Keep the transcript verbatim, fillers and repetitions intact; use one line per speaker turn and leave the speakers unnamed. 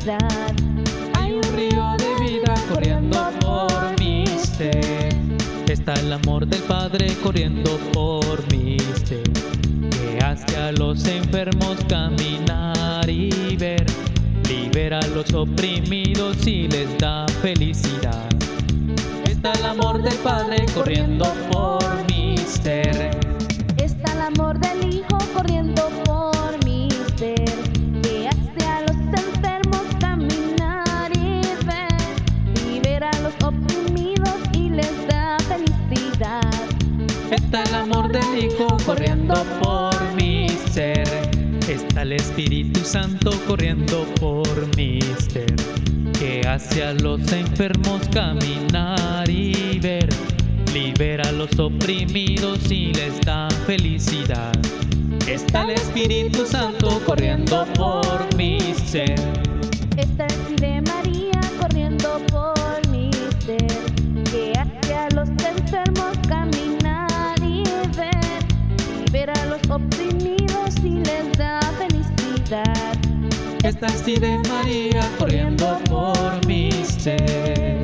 felicidad.
Hay un río de vida corriendo por mi ser. Está el amor del Padre corriendo por mi ser, que hace a los enfermos caminar y ver, libera a los oprimidos y les da felicidad. Está el amor del Padre corriendo por mi ser.
Está el amor del Hijo corriendo por mi ser, que hace a los enfermos caminar y ver, libera a los oprimidos y les da felicidad.
Está el amor del Hijo corriendo por mi ser. Está el Espíritu Santo corriendo por mi ser, que hace a los enfermos caminar y ver, libera a los oprimidos y les da felicidad. Está el Espíritu Santo corriendo por mi ser.
Está el sí de María corriendo por mi ser, que hace a los enfermos caminar y ver, libera a los oprimidos y les da felicidad.
Está el sí de María corriendo por mi ser.